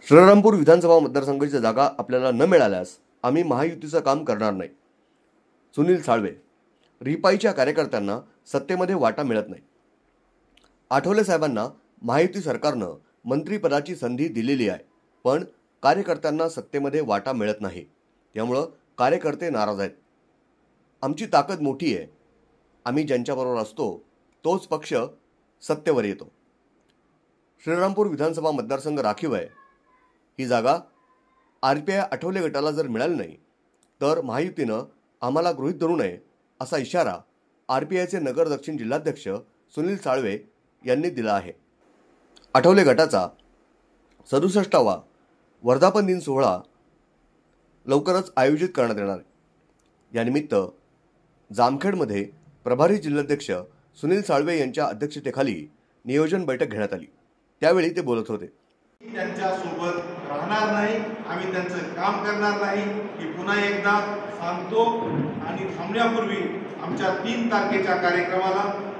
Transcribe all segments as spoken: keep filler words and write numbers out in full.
श्रीरामपूर विधानसभा मतदारसंघाची जागा आपल्याला न मिळाल्यास आम्ही महायुतीचं काम करणार नाही. सुनील साळवे. रिपाईच्या कार्यकर्त्यांना सत्तेमध्ये वाटा मिळत नाही. आठवले साहेबांना महायुती सरकारनं मंत्रिपदाची संधी दिलेली आहे, पण कार्यकर्त्यांना सत्तेमध्ये वाटा मिळत नाही. त्यामुळं कार्यकर्ते नाराज आहेत. आमची ताकद मोठी आहे. आम्ही ज्यांच्याबरोबर असतो तोच पक्ष सत्तेवर येतो. श्रीरामपूर विधानसभा मतदारसंघ राखीव आहे. ही जागा आर पी आय आठवले गटाला जर मिळाली नाही तर महायुतीनं आम्हाला गृहीत धरू नये असा इशारा आर पी आयचे नगर दक्षिण जिल्हाध्यक्ष सुनील साळवे यांनी दिला आहे. आठवले गटाचा सदुसष्टावा वर्धापन दिन सोहळा लवकरच आयोजित करण्यात येणार आहे. यानिमित्त जामखेडमध्ये प्रभारी जिल्हाध्यक्ष सुनील साळवे यांच्या अध्यक्षतेखाली नियोजन बैठक घेण्यात आली. त्यावेळी ते बोलत होते. त्यांच्या सोबत राहणार नाही, आम्ही त्यांचं काम करणार नाही हे पुन्हा एकदा सांगतो. आणि थांबण्यापूर्वी आमच्या तीन तारखेच्या कार्यक्रमाला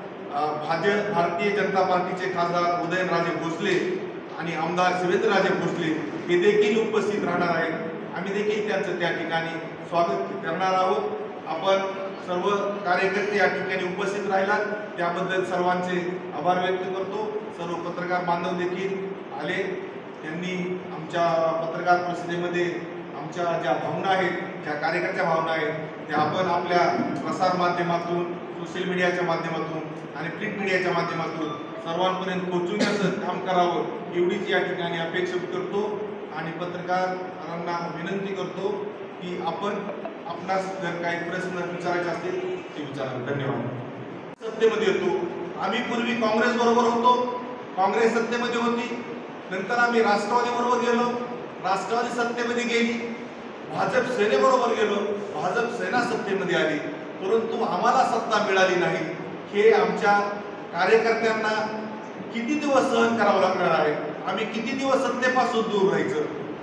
भाजप भारतीय जनता पार्टीचे खासदार उदयनराजे भोसले आणि आमदार शिवेंद्रराजे भोसले हे देखील उपस्थित राहणार आहेत. आम्ही देखील त्यांचं त्या ठिकाणी स्वागत करणार आहोत. आपण सर्व कार्यकर्ते या ठिकाणी उपस्थित राहिलात त्याबद्दल सर्वांचे आभार व्यक्त करतो. सर्व पत्रकार बांधव देखील आले. त्यांनी आमच्या पत्रकार परिषदेमध्ये आमच्या ज्या भावना आहेत, ज्या कार्यकर्त्या भावना आहेत त्या आपण आपल्या प्रसार माध्यमातून, सोशल मीडियाच्या माध्यमातून आणि प्रिंट मीडियाच्या माध्यमातून सर्वांपर्यंत पोहोचवण्याचं काम करावं एवढीच या ठिकाणी अपेक्षा करतो. आणि पत्रकारांना विनंती करतो की आपण आपणास जर काही प्रश्न विचारायचे असतील ते विचारा. धन्यवाद. सत्तेमध्ये येतो. आम्ही पूर्वी काँग्रेस बरोबर होतो, काँग्रेस सत्तेमध्ये होती. नंतर आम्ही राष्ट्रवादी बरोबर गेलो, राष्ट्रवादी सत्तेमध्ये गेली. भाजप सेनेबरोबर गेलो, भाजप सेना सत्तेमध्ये आली. परंतु आम्हाला सत्ता मिळाली नाही. हे आमच्या कार्यकर्त्यांना किती दिवस सहन करावं लागणार आहे? आम्ही किती दिवस सत्तेपासून दूर राहायचं?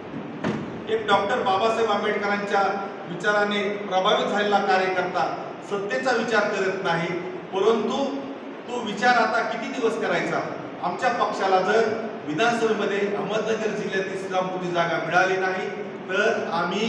एक डॉक्टर बाबासाहेब आंबेडकरांच्या विचाराने प्रभावित झालेला कार्यकर्ता सत्तेचा विचार करत नाही, परंतु तो विचार आता किती दिवस करायचा? आमच्या पक्षाला जर विधानसभेमध्ये अहमदनगर जिल्ह्यातील श्रीरामपूरची जागा मिळाली नाही तर आम्ही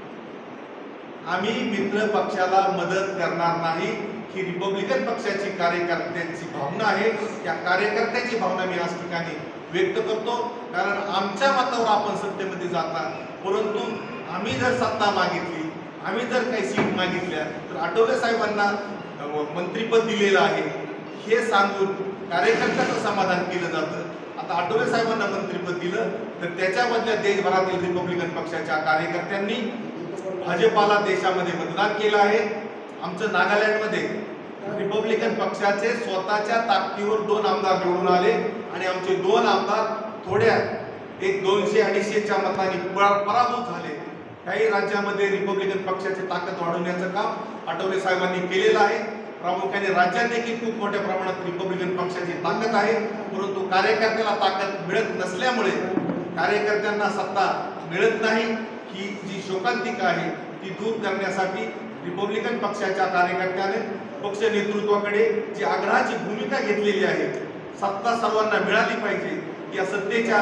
आम्ही मित्र पक्षाला मदत करणार नाही. ही रिपब्लिकन पक्षाची कार्यकर्त्यांची भावना आहे. त्या कार्यकर्त्याची भावना मी आज ठिकाणी व्यक्त करतो. कारण आमच्या मतावर आपण सत्तेमध्ये जाता, परंतु आम्ही जर सत्ता मागितली, आम्ही जर काही सीट मागितल्या तर आठवले साहेबांना मंत्रिपद दिलेलं आहे हे सांगून कार्यकर्त्याचं समाधान केलं जातं. आता आठवले साहेबांना मंत्रिपद दिलं तर त्याच्यामधल्या देशभरातील रिपब्लिकन पक्षाच्या कार्यकर्त्यांनी भाजपाला देशामध्ये मतदान केलं आहे. आमचं नागालँडमध्ये रिपब्लिकन पक्षाचे स्वतःच्या ताकदीवर दोन आमदार निवडून आले आणि आमचे दोन आमदार थोड्या एक दोनशे अडीचशेच्या मतांनी पराभूत झाले. काही राज्यामध्ये रिपब्लिकन पक्षाची ताकद वाढवण्याचं काम आठवले साहेबांनी केलेलं आहे. प्रामुख्याने राज्यात देखील खूप मोठ्या प्रमाणात रिपब्लिकन पक्षाची ताकद आहे, परंतु कार्यकर्त्याला ताकद मिळत नसल्यामुळे कार्यकर्त्यांना सत्ता मिळत नाही. ही जी शोकांतिका आहे ती दूर करण्यासाठी रिपब्लिकन पक्षाच्या कार्यकर्त्याने पक्ष नेतृत्वाकडे जी आग्रहाची भूमिका घेतलेली आहे, सत्ता सर्वांना मिळाली पाहिजे या सत्तेच्या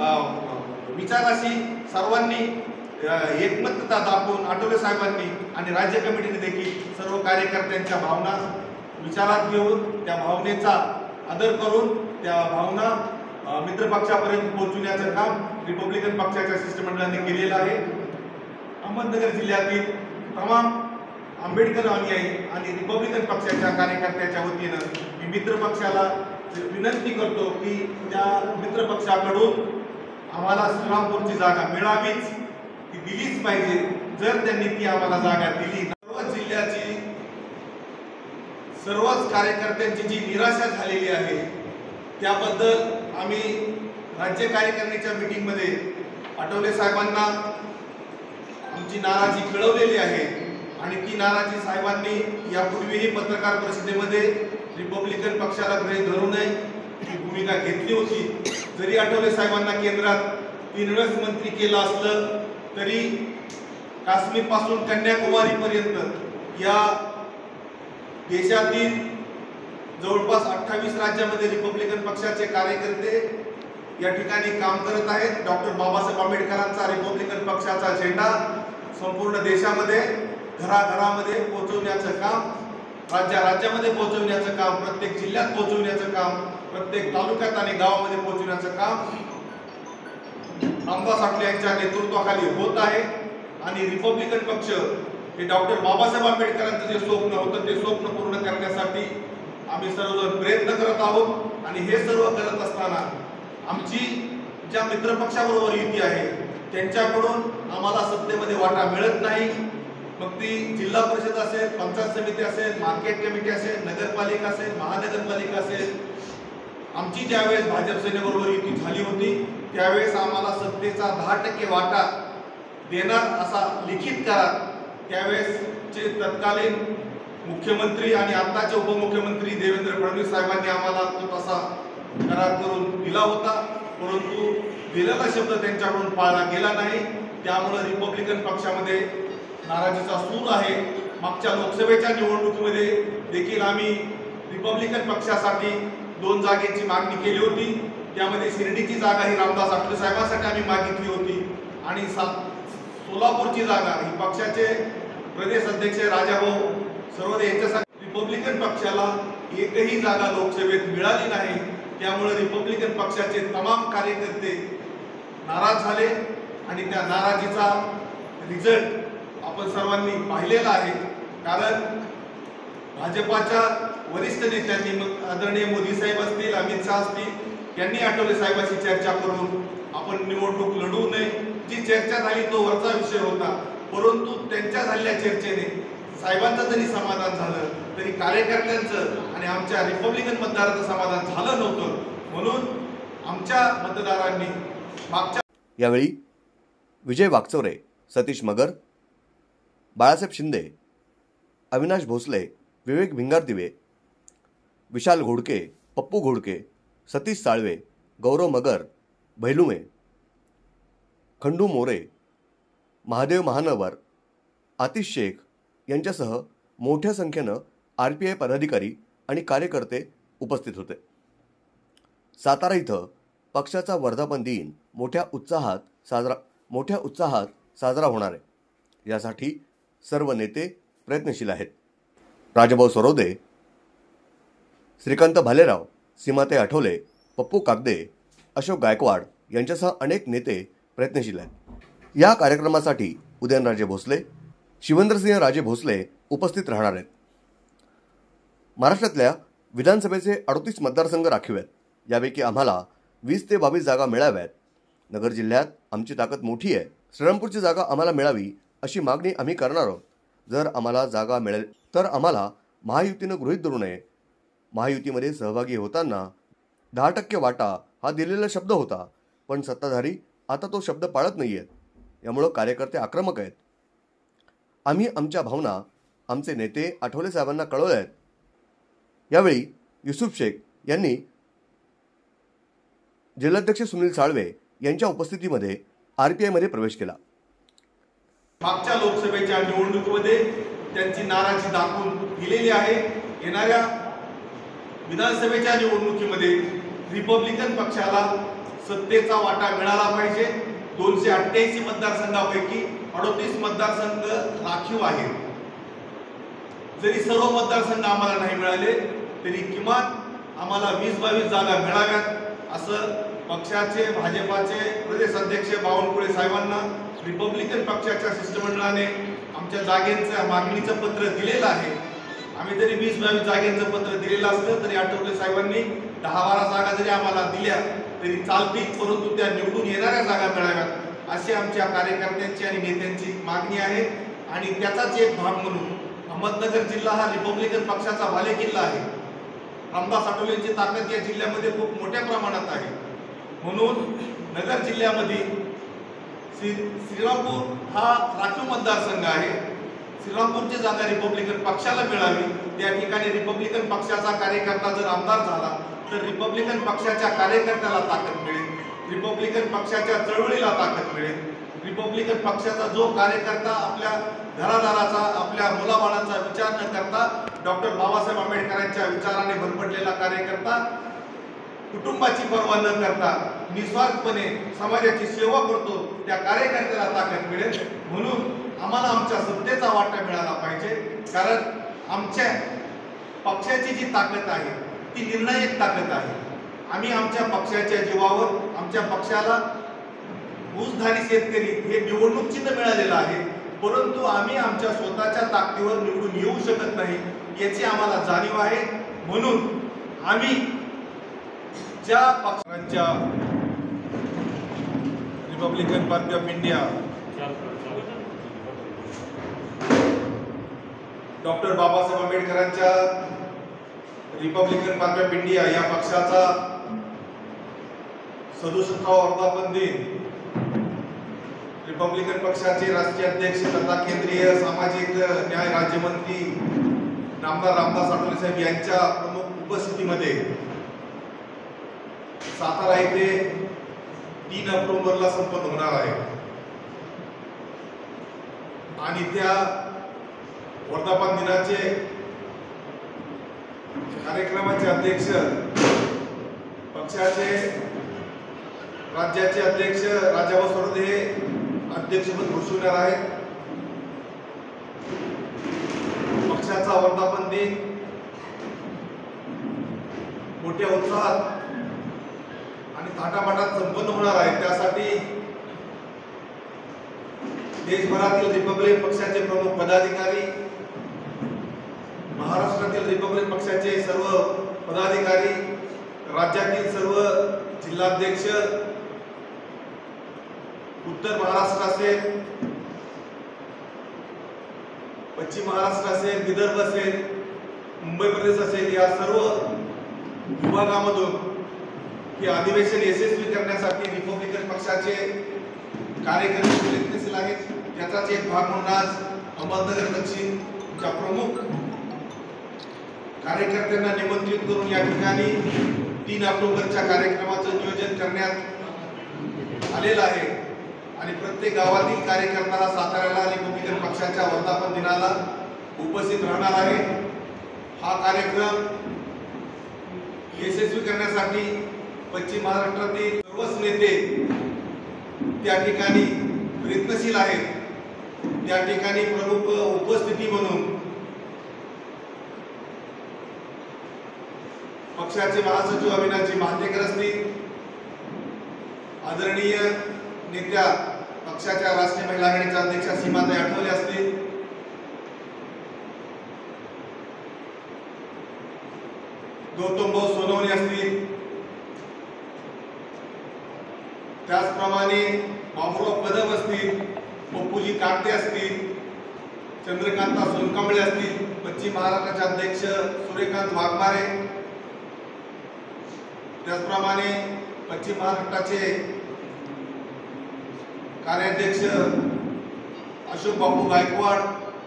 विचाराशी सर्वांनी एकमतता दाखवून आठवले साहेबांनी आणि राज्य कमिटीने देखील सर्व कार्यकर्त्यांच्या भावना विचारात घेऊन त्या भावनेचा आदर करून त्या भावना मित्रपक्षापर्यंत पोहोचवण्याचं काम रिपब्लिकन पक्षाच्या शिष्टमंडळाने केलेलं आहे. अहमदनगर जिल्ह्यातील तमाम आंबेडकर अनुयायी आणि रिपब्लिकन पक्षाच्या कार्यकर्त्याच्या वतीनं मी मित्रपक्षाला विनंती करतो की त्या मित्रपक्षाकडून आम्हाला श्रीरामपूरची जागा मिळावीच, ती दिलीच पाहिजे. जर त्यांनी ती आम्हाला जागा दिली, सर्वच जिल्ह्याची सर्वच कार्यकर्त्यांची जी निराशा झालेली आहे त्याबद्दल आम्ही राज्य कार्यकारिणीच्या मीटिंगमध्ये आठवले साहेबांना आमची नाराजी कळवलेली आहे. आणि ती नाराजी साहेबांनी यापूर्वीही पत्रकार परिषदेमध्ये रिपब्लिकन पक्षाला गृहीत धरू नये ही भूमिका घेतली होती. जरी आठवले साहेबांना केंद्रात तीन वेळेस मंत्री केलं असलं तरी काश्मीर पासून कन्याकुमारी पर्यंत या देशातील जवळपास अठ्ठावीस राज्यामध्ये रिपब्लिकन पक्षाचे कार्यकर्ते या ठिकाणी काम करत आहेत. डॉक्टर बाबासाहेब आंबेडकरांचा रिपब्लिकन पक्षाचा झेंडा संपूर्ण देशामध्ये घराघरामध्ये पोहोचवण्याचं काम, राज्या राज्यामध्ये पोहोचवण्याचं काम, प्रत्येक जिल्ह्यात पोहोचवण्याचं काम, प्रत्येक तालुक्यात आणि गावामध्ये पोहोचवण्याचं काम रामदास आठवले यांच्या नेतृत्वाखाली होत आहे. आणि रिपब्लिकन पक्ष हे डॉक्टर बाबासाहेब आंबेडकरांचं जे स्वप्न होतं ते स्वप्न पूर्ण करण्यासाठी आम्ही सर्वजण प्रयत्न करत आहोत. आणि हे सर्व करत असताना आमची ज्या मित्रपक्षाबरोबर युती आहे त्यांच्याकडून आम्हाला सत्तेमध्ये वाटा मिळत नाही. मग ती जिल्हा परिषद असेल, पंचायत समिती असेल, मार्केट कमिटी असेल, नगरपालिका असेल, महानगरपालिका असेल. आमची ज्यावेळेस भाजप सेनेबरोबर युती झाली होती त्यावेळेस आम्हाला सत्तेचा दहा टक्के वाटा देणार असा लिखित करार त्यावेळेसचे तत्कालीन मुख्यमंत्री आणि आताचे उपमुख्यमंत्री देवेंद्र फडणवीस साहेबांनी आम्हाला तो तसा करार करून दिला होता. परंतु दिलेला शब्द त्यांच्याकडून पाळला गेला नाही. त्यामुळे रिपब्लिकन पक्षामध्ये नाराजीचा सूर आहे. मागच्या लोकसभेच्या निवडणुकीमध्ये देखील आम्ही रिपब्लिकन पक्षासाठी दोन जागेची मागणी केली होती. त्यामध्ये शिर्डीची जागा ही रामदास आठवले साहेबांसाठी आम्ही मागितली होती आणि सोलापूरची जागा ही पक्षाचे प्रदेश अध्यक्ष राजाभाऊ सर्वदे यांच्यासाठी रिपब्लिकन पक्षाला एकही जागा लोकसभेत मिळाली नाही. त्यामुळे रिपब्लिकन पक्षाचे तमाम कार्यकर्ते नाराज झाले आणि त्या नाराजीचा रिझल्ट आपण सर्वांनी पाहिलेला आहे. कारण भाजपाच्या वरिष्ठ नेत्यांनी मग आदरणीय मोदी साहेब असतील, अमित शहा असतील, यांनी आठवले साहेबांशी चर्चा करून आपण निवडणूक लढवू नये. जी चर्चा झाली तो वरचा विषय होता. परंतु त्यांच्या झालेल्या चर्चेने साहेबांचं जरी समाधान झालं तरी कार्यकर्त्यांचं आणि आमच्या रिपब्लिकन मतदारांचं समाधान झालं नव्हतं. म्हणून आमच्या मतदारांनी मागच्या यावेळी विजय वाकचौरे, सतीश मगर, बाळासाहेब शिंदे, अविनाश भोसले, विवेक भिंगारदिवे, विशाल घोडके, पप्पू घोडके, सतीश साळवे, गौरव मगर, भैलुमे, खंडू मोरे, महादेव महानवर, आतिश शेख यांच्यासह मोठ्या संख्येनं आर पी आय पदाधिकारी आणि कार्यकर्ते उपस्थित होते. सातारा इथं पक्षाचा वर्धापन दिन मोठ्या उत्साहात साजरा मोठ्या उत्साहात साजरा होणार आहे. यासाठी सर्व नेते प्रयत्नशील आहेत. राजाभाऊ सरोदे, श्रीकांत भालेराव, सीमाताई आठवले, पप्पू कागदे, अशोक गायकवाड यांच्यासह अनेक नेते प्रयत्नशील आहेत. या कार्यक्रमासाठी उदयनराजे भोसले, शिवेंद्रसिंह राजे भोसले उपस्थित राहणार आहेत. महाराष्ट्रातल्या विधानसभेचे अडतीस मतदारसंघ राखीव आहेत. यापैकी आम्हाला वीस ते बावीस जागा मिळाव्यात. नगर जिल्ह्यात आमची ताकद मोठी आहे. श्रीरामपूरची जागा आम्हाला मिळावी अशी मागणी आम्ही करणार आहोत. जर आम्हाला जागा मिळेल तर आम्हाला महायुतीनं गृहीत धरू नये. महायुतीमध्ये सहभागी होताना दहा टक्के वाटा हा दिलेला शब्द होता, पण सत्ताधारी आता तो शब्द पाळत नाही आहेत. यामुळं कार्यकर्ते आक्रमक आहेत. आम्ही आमच्या भावना आमचे नेते आठवले साहेबांना कळवल्या आहेत. यावेळी युसुफ शेख यांनी जिल्हाध्यक्ष सुनील साळवे यांच्या उपस्थितीमध्ये आर पी आयमध्ये प्रवेश केला. मागच्या लोकसभेच्या निवडणुकीमध्ये त्यांची नाराजी दाखवून दिलेली आहे. येणाऱ्या विधानसभेच्या निवडणुकीमध्ये रिपब्लिकन पक्षाला सत्तेचा वाटा मिळाला पाहिजे. दोनशे अठ्ठ्याऐंशी मतदारसंघापैकी अडतीस मतदारसंघ राखीव आहेत. जरी सर्व मतदारसंघ आम्हाला नाही मिळाले तरी किमान आम्हाला वीस बावीस जागा मिळाव्यात असं पक्षाचे भाजपाचे प्रदेश अध्यक्ष बावनकुळे साहेबांना रिपब्लिकन पक्षाच्या शिष्टमंडळाने आमच्या जागेचं मागणीचं पत्र दिलेलं आहे. आम्ही जरी वीस बावीस जागेचं पत्र दिलेलं असलं तरी आठवले साहेबांनी दहा बारा जागा जरी आम्हाला दिल्या तरी चालतील, परंतु त्या निवडून येणाऱ्या जागा मिळाव्यात अशी आमच्या कार्यकर्त्यांची आणि नेत्यांची मागणी आहे. आणि त्याचाच एक भाग म्हणून अहमदनगर जिल्हा हा रिपब्लिकन पक्षाचा बालेकिल्ला आहे. रामदास आठवलेंची ताकद या जिल्ह्यामध्ये खूप मोठ्या प्रमाणात आहे. म्हणून नगर जिल्ह्यामध्ये श्री श्रीरामपूर हा राखीव मतदारसंघ आहे. श्रीरामपूरची जागा रिपब्लिकन पक्षाला मिळावी. त्या ठिकाणी रिपब्लिकन पक्षाचा कार्यकर्ता जर आमदार झाला तर रिपब्लिकन पक्षाच्या कार्यकर्त्याला ताकद मिळेल, रिपब्लिकन पक्षाच्या चळवळीला ताकद मिळेल. रिपब्लिकन पक्षाचा जो कार्यकर्ता आपल्या घरादाराचा आपल्या मुलाबाळांचा विचार न करता डॉक्टर बाबासाहेब आंबेडकरांच्या विचाराने भरपटलेला कार्यकर्ता कुटुंबाची पर्वा न करता निस्वार्थपणे समाजाची सेवा करतो त्या कार्यकर्त्याला ताकद मिळेल. म्हणून आम्हाला आमच्या सत्तेचा वाटा मिळाला पाहिजे. कारण आमच्या पक्षाची जी ताकद आहे ती निर्णायक ताकद आहे. आम्ही आमच्या पक्षाच्या जीवावर आमच्या पक्षाला ऊसधारी शेतकरी हे निवडणूक चिन्ह मिळालेलं आहे. परंतु आम्ही आमच्या स्वतःच्या ताकदीवर निवडून येऊ शकत नाही याची आम्हाला जाणीव आहे. म्हणून आम्ही ज्या पक्षांच्या Republican Party of India doctor Babasaheb आंबेडकरांच्या रिपब्लिकन पार्टी ऑफ इंडिया या पक्षाचा सदुसष्टावा वर्धापन दिन रिपब्लिकन पक्षाचे राष्ट्रीय अध्यक्ष तथा केंद्रीय सामाजिक न्याय राज्यमंत्री नामदार रामदास आठवले साहेब यांच्या प्रमुख उपस्थितीमध्ये सातारा येथे तीन ऑक्टोबरला संपन्न होणार आहे. आणि त्या वर्धापन दिनाचे कार्यक्रमाचे अध्यक्ष पक्षाचे राज्याचे अध्यक्ष राजाभाऊ सरदे हे अध्यक्षपद घोषविणार आहेत. पक्षाचा वर्धापन दिन मोठ्या उत्साहात आणि थाटामाटात संपन्न होणार आहे. त्यासाठी देशभरातील रिपब्लिकन पक्षाचे प्रमुख पदाधिकारी, महाराष्ट्रातील रिपब्लिकन पक्षाचे सर्व पदाधिकारी, राज्यातील सर्व जिल्हाध्यक्ष, उत्तर महाराष्ट्र असेल, पश्चिम महाराष्ट्र असेल, विदर्भ असेल, मुंबई प्रदेश असेल, या सर्व विभागामधून हे अधिवेशन यशस्वी करण्यासाठी रिपब्लिकन पक्षाचे कार्यकर्ते प्रयत्नशील आहेत. त्याचाच एक भाग म्हणून आज अहमदनगर दक्षिणच्या प्रमुख कार्यकर्त्यांना निमंत्रित करून या ठिकाणी तीन ऑक्टोबरच्या कार्यक्रमाचं नियोजन करण्यात आलेलं आहे. आणि प्रत्येक गावातील कार्यकर्ता साताऱ्याला रिपब्लिकन पक्षाच्या वर्धापन दिनाला उपस्थित राहणार आहे. हा कार्यक्रम यशस्वी करण्यासाठी पश्चिम महाराष्ट्रातील सर्वच नेते त्या ठिकाणी प्रयत्नशील आहेत. त्या ठिकाणी प्रमुख उपस्थिती म्हणून पक्षाचे महासचिव अविनाशजी महातेकर असतील, आदरणीय नेत्या पक्षाच्या राष्ट्रीय महिला आघाडीच्या अध्यक्षा सीमाताई आठवले असतील, गौतम भाऊ सोनवणे असतील, त्याचप्रमाणे बाबुराव कदम असतील, पप्पूजी काकटे असतील, चंद्रकांता सोनकांबळे असतील, पश्चिम महाराष्ट्राचे अध्यक्ष सूर्यकांत वाघमारे, त्याचप्रमाणे पश्चिम महाराष्ट्राचे कार्याध्यक्ष अशोक बापू गायकवाड,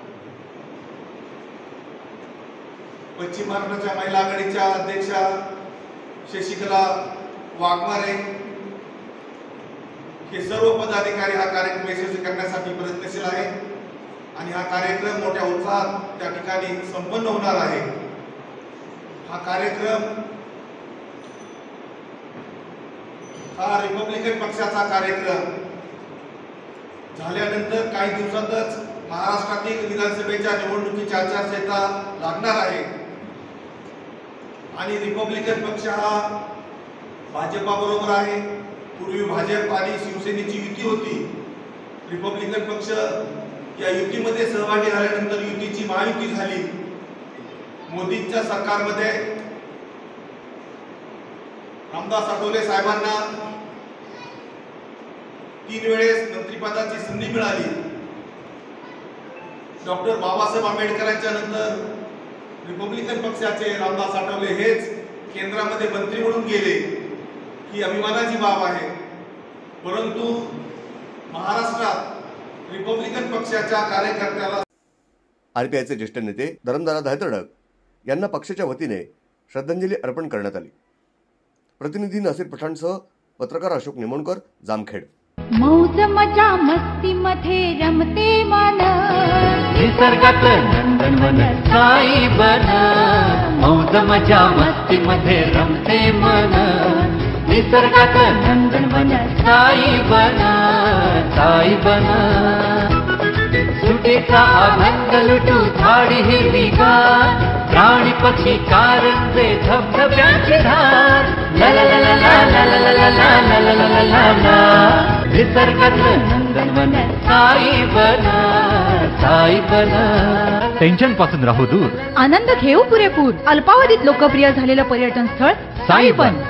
पश्चिम महाराष्ट्राच्या महिला आघाडीच्या अध्यक्षा शशिकला वाघमारे, हे सर्व पदाधिकारी हा कार्यक्रम यशस्वी करण्यासाठी प्रयत्नशील आहेत. आणि हा कार्यक्रम मोठ्या उत्साहात त्या ठिकाणी संपन्न होणार आहे. हा कार्यक्रम हा रिपब्लिकन पक्षाचा कार्यक्रम झाल्यानंतर काही दिवसातच महाराष्ट्रातील विधानसभेच्या निवडणुकीची आचारसंहिता लागणार आहे. आणि रिपब्लिकन पक्ष हा भाजपाबरोबर आहे. पूर्वी भाजप आणि शिवसेनेची युती होती. रिपब्लिकन पक्ष या युतीमध्ये सहभागी झाल्यानंतर युतीची महायुती झाली. मोदींच्या सरकारमध्ये रामदास आठवले साहेबांना तीन वेळेस मंत्रिपदाची संधी मिळाली. डॉक्टर बाबासाहेब आंबेडकरांच्या नंतर रिपब्लिकन पक्षाचे रामदास आठवले हेच केंद्रामध्ये मंत्री म्हणून गेले. ही अभिमानाची बाब आहे. परंतु महाराष्ट्रात रिपब्लिकन पक्षाच्या कार्यकर्त्याला आरपीआयचे ज्येष्ठ नेते धरमदादा धायतडक यांना पक्षाच्या वतीने श्रद्धांजली अर्पण करण्यात आली. प्रतिनिधी नसीर पठाणसह पत्रकार अशोक निमोणकर, जामखेड. मौज मजा मस्ती मध्ये रमते मन, निसर्गात नंदनवन साई बन. मौज मजा मस्ती मध्ये रमते मन, निसर्गात नंदनवन साई बन, साई बन. सुटीचा आनंद लुटू झाडी हिरवीगार, प्राणी पक्षी कारंजे धबधब्यांची धार. ला ला ला ला ला ला ला ला ला ला ला ला ला ला. निसर्गातलं नंदनवन साई बन, साई बन. टेन्शन पासून राहू दूर, आनंद घेऊ पुरेपूर. अल्पावधीत लोकप्रिय झालेलं पर्यटन स्थळ साई बन.